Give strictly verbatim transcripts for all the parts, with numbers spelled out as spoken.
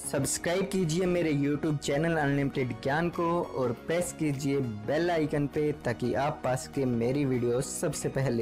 Subscribe कीजिए मेरे YouTube channel unlimited ज्ञान को और प्रेस कीजिए बेल आइकन पे ताकि आप पा सके मेरी वीडियो सबसे पहले।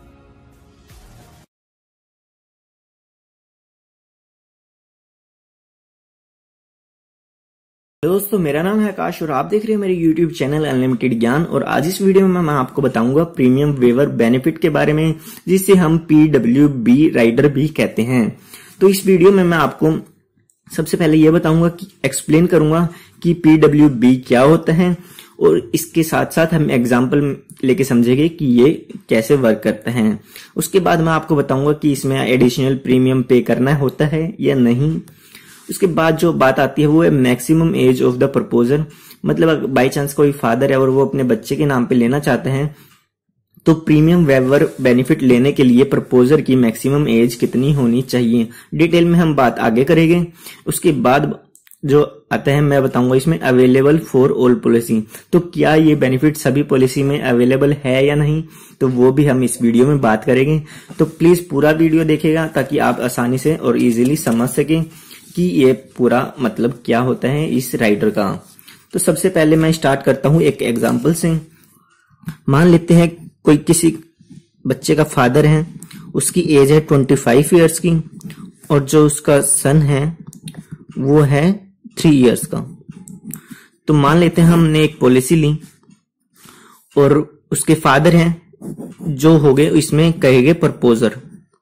दोस्तों, मेरा नाम है आकाश और आप देख रहे हैं मेरे यूट्यूब चैनल अनलिमिटेड ज्ञान। और आज इस वीडियो में मैं आपको बताऊंगा प्रीमियम वेवर बेनिफिट के बारे में, जिसे हम पी डब्ल्यू बी राइडर भी कहते हैं। तो इस वीडियो में मैं आपको सबसे पहले यह बताऊंगा कि एक्सप्लेन करूंगा कि पी डब्ल्यू बी क्या होता है, और इसके साथ साथ हम एग्जाम्पल लेके समझेंगे कि ये कैसे वर्क करता है। उसके बाद मैं आपको बताऊंगा कि इसमें एडिशनल प्रीमियम पे करना होता है या नहीं। उसके बाद जो बात आती है वो है maximum age of the proposer, मतलब बाई चांस कोई फादर है और वो अपने बच्चे के नाम पे लेना चाहते हैं तो प्रीमियम वेवर बेनिफिट लेने के लिए प्रपोजर की मैक्सिमम एज कितनी होनी चाहिए, डिटेल में हम बात आगे करेंगे। उसके बाद जो आता है मैं बताऊंगा इसमें अवेलेबल फॉर ऑल पॉलिसी, तो क्या ये बेनिफिट सभी पॉलिसी में अवेलेबल है या नहीं, तो वो भी हम इस वीडियो में बात करेंगे। तो प्लीज पूरा वीडियो देखिएगा ताकि आप आसानी से और इजीली समझ सकें कि ये पूरा मतलब क्या होता है इस राइडर का। तो सबसे पहले मैं स्टार्ट करता हूं एक एग्जांपल से। मान लेते हैं कोई किसी बच्चे का फादर है, उसकी एज है पच्चीस इयर्स की और जो उसका सन है वो है थ्री इयर्स का। तो मान लेते हैं हमने एक पॉलिसी ली और उसके फादर हैं जो हो गए, इसमें कहेंगे प्रपोजर।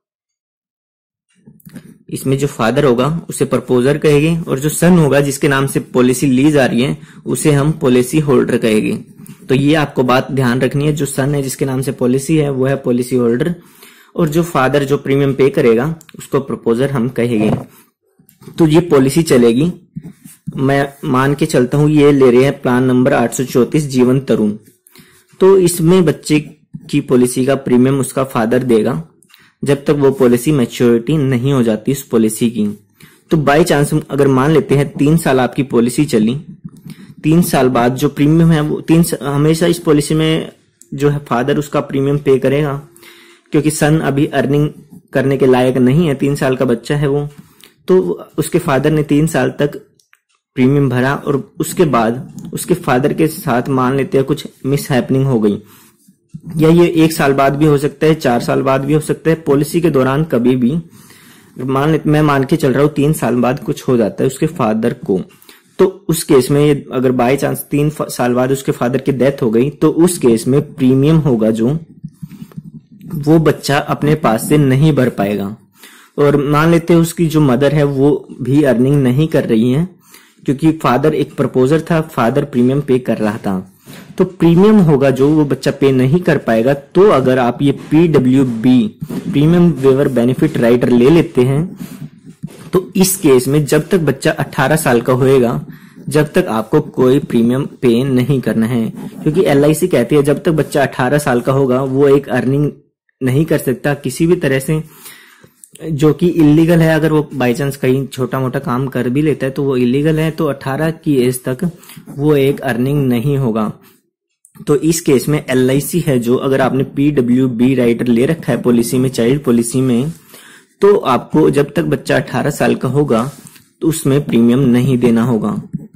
इसमें जो फादर होगा उसे प्रपोजर कहेंगे और जो सन होगा जिसके नाम से पॉलिसी ली जा रही है उसे हम पॉलिसी होल्डर कहेंगे। तो ये आपको बात ध्यान रखनी है, जो सन है जिसके नाम से पॉलिसी है वो है पॉलिसी होल्डर, और जो फादर जो प्रीमियम पे करेगा उसको प्रपोजर हम कहेंगे। तो ये पॉलिसी चलेगी, मैं मान के चलता हूं ये ले रहे हैं प्लान नंबर आठ सौ चौतीस जीवन तरुण। तो इसमें बच्चे की पॉलिसी का प्रीमियम उसका फादर देगा जब तक वो पॉलिसी मैच्योरिटी नहीं हो जाती उस पॉलिसी की। तो बाई चांस अगर मान लेते हैं तीन साल आपकी पॉलिसी चली, तीन साल बाद जो प्रीमियम है वो तीन हमेशा इस पॉलिसी में जो है फादर उसका प्रीमियम पे करेगा, क्योंकि सन अभी अर्निंग करने के लायक नहीं है, तीन साल का बच्चा है वो। तो उसके फादर ने तीन साल तक प्रीमियम भरा और उसके बाद उसके फादर के साथ मान लेते हैं कुछ मिस हैपनिंग हो गई, या ये एक साल बाद भी हो सकता है, चार साल बाद भी हो सकता है, पॉलिसी के दौरान कभी भी मान मैं मान के चल रहा हूं तीन साल बाद कुछ हो जाता है उसके फादर को। तो उस केस में अगर बाय चांस तीन साल बाद उसके फादर की डेथ हो गई तो उस केस में प्रीमियम होगा जो वो बच्चा अपने पास से नहीं भर पाएगा। और मान लेते हैं उसकी जो मदर है वो भी अर्निंग नहीं कर रही है, क्योंकि फादर एक प्रपोजर था, फादर प्रीमियम पे कर रहा था, तो प्रीमियम होगा जो वो बच्चा पे नहीं कर पाएगा। तो अगर आप ये P W B premium waiver benefit rider ले लेते हैं तो इस केस में जब तक बच्चा अठारह साल का होएगा जब तक आपको कोई प्रीमियम पे नहीं करना है, क्योंकि एल आई सी कहती है जब तक बच्चा अठारह साल का होगा वो एक अर्निंग नहीं कर सकता किसी भी तरह से, जो कि इलीगल है। अगर वो बाई चांस कहीं छोटा मोटा काम कर भी लेता है तो वो इलीगल है, तो अठारह की एज तक वो एक अर्निंग नहीं होगा। तो इस केस में एल आई सी है जो, अगर आपने पी डब्ल्यू बी राइडर ले रखा है पॉलिसी में, चाइल्ड पॉलिसी में, तो आपको जब तक बच्चा अठारह साल का होगा तो उसमें प्रीमियम नहीं देना होगा।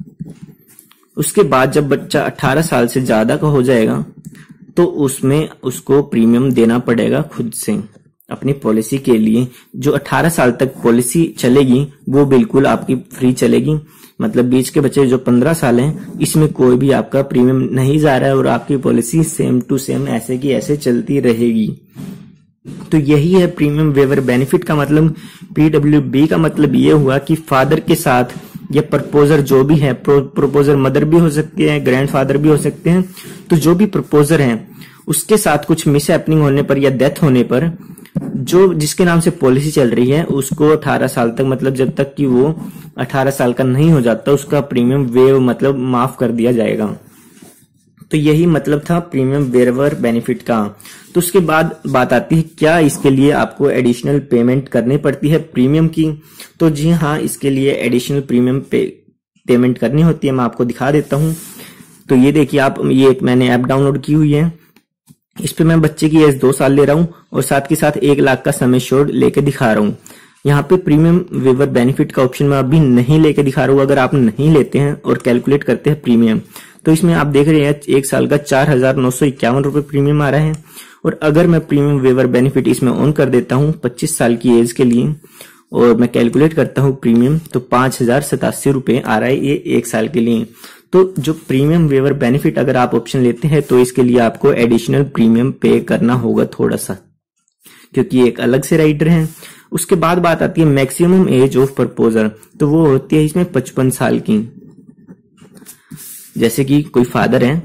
उसके बाद जब बच्चा अठारह साल से ज्यादा का हो जाएगा तो उसमें उसको प्रीमियम देना पड़ेगा खुद से अपनी पॉलिसी के लिए। जो अठारह साल तक पॉलिसी चलेगी वो बिल्कुल आपकी फ्री चलेगी, मतलब बीच के बच्चे जो पंद्रह साल हैं इसमें कोई भी आपका प्रीमियम नहीं जा रहा है और आपकी पॉलिसी सेम टू सेम ऐसे की ऐसे चलती रहेगी। तो यही है प्रीमियम वेवर बेनिफिट का मतलब। पी डब्ल्यू बी का मतलब ये हुआ कि फादर के साथ या प्रपोजर जो भी है, प्रपोजर मदर भी हो सकती है, ग्रैंडफादर भी हो सकते हैं, तो जो भी प्रपोजर है उसके साथ कुछ मिस हैपनिंग होने पर या डेथ होने पर जो जिसके नाम से पॉलिसी चल रही है उसको अठारह साल तक, मतलब जब तक कि वो अठारह साल का नहीं हो जाता, उसका प्रीमियम वेव मतलब माफ कर दिया जाएगा। तो यही मतलब था प्रीमियम वेवर बेनिफिट का। तो उसके बाद बात आती है क्या इसके लिए आपको एडिशनल पेमेंट करनी पड़ती है प्रीमियम की। तो जी हाँ, इसके लिए एडिशनल प्रीमियम पे, पेमेंट करनी होती है। मैं आपको दिखा देता हूं। तो ये देखिए आप, ये एक मैंने ऐप डाउनलोड की हुई है, इस पे मैं बच्चे की एज दो साल ले रहा हूं और साथ के साथ एक लाख का सम एश्योर्ड लेके दिखा रहा हूं। यहाँ पे प्रीमियम वेवर बेनिफिट का ऑप्शन मैं अभी नहीं लेके दिखा रहा हूँ। अगर आप नहीं लेते हैं और कैलकुलेट करते हैं प्रीमियम, तो इसमें आप देख रहे हैं एक साल का चार हजार नौ सौ इक्यावन रुपए प्रीमियम आ रहा है। और अगर मैं प्रीमियम वेवर बेनिफिट इसमें ऑन कर देता हूँ पच्चीस साल की एज के लिए और मैं कैलकुलेट करता हूँ प्रीमियम, तो पांच हजार सतासी रुपए आ रहा है ये एक साल के लिए। तो जो प्रीमियम वेवर बेनिफिट अगर आप ऑप्शन लेते हैं तो इसके लिए आपको एडिशनल प्रीमियम पे करना होगा थोड़ा सा, क्योंकि एक अलग से राइडर है। उसके बाद बात आती है मैक्सिमम एज ऑफ प्रपोजर, तो वो होती है इसमें पचपन साल की। जैसे कि कोई फादर है,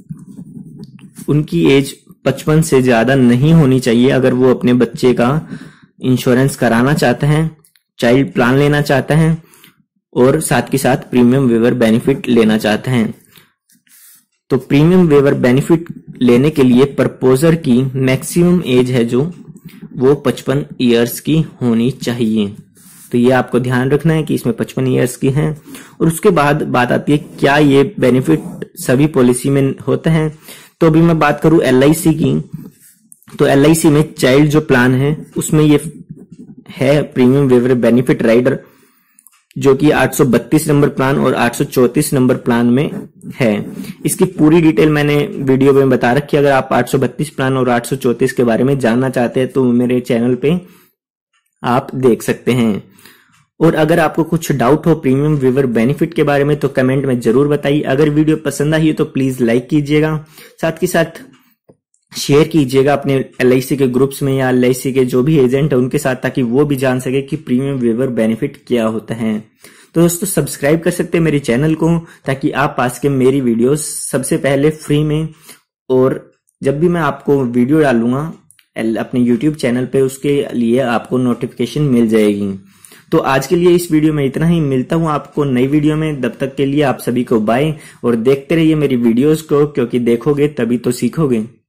उनकी एज पचपन से ज्यादा नहीं होनी चाहिए अगर वो अपने बच्चे का इंश्योरेंस कराना चाहते हैं, चाइल्ड प्लान लेना चाहते हैं और साथ के साथ प्रीमियम वेवर बेनिफिट लेना चाहते हैं। तो प्रीमियम वेवर बेनिफिट लेने के लिए प्रपोजर की मैक्सिमम एज है जो वो पचपन इयर्स की होनी चाहिए। तो ये आपको ध्यान रखना है कि इसमें पचपन इयर्स की है। और उसके बाद बात आती है क्या ये बेनिफिट सभी पॉलिसी में होता है। तो अभी मैं बात करूं एल आई सी की, तो एल आई सी में चाइल्ड जो प्लान है उसमें ये है प्रीमियम वेवर बेनिफिट राइडर, जो कि आठ सौ बत्तीस नंबर प्लान और आठ सौ चौंतीस नंबर प्लान में है। इसकी पूरी डिटेल मैंने वीडियो में बता रखी है। अगर आप आठ सौ बत्तीस प्लान और आठ सौ चौंतीस के बारे में जानना चाहते हैं तो मेरे चैनल पे आप देख सकते हैं। और अगर आपको कुछ डाउट हो प्रीमियम वेवर बेनिफिट के बारे में तो कमेंट में जरूर बताइए। अगर वीडियो पसंद आई हो तो प्लीज लाइक कीजिएगा, साथ के साथ शेयर कीजिएगा अपने एल आई सी के ग्रुप्स में या एल आई सी के जो भी एजेंट है उनके साथ, ताकि वो भी जान सके कि प्रीमियम वेवर बेनिफिट क्या होता है। तो दोस्तों सब्सक्राइब कर सकते हैं मेरे चैनल को, ताकि आप पा सके मेरी वीडियोस सबसे पहले फ्री में। और जब भी मैं आपको वीडियो डालूंगा अपने यूट्यूब चैनल पे उसके लिए आपको नोटिफिकेशन मिल जाएगी। तो आज के लिए इस वीडियो में इतना ही। मिलता हूं आपको नई वीडियो में, तब तक के लिए आप सभी को बाय। और देखते रहिए मेरी वीडियोस को, क्योंकि देखोगे तभी तो सीखोगे।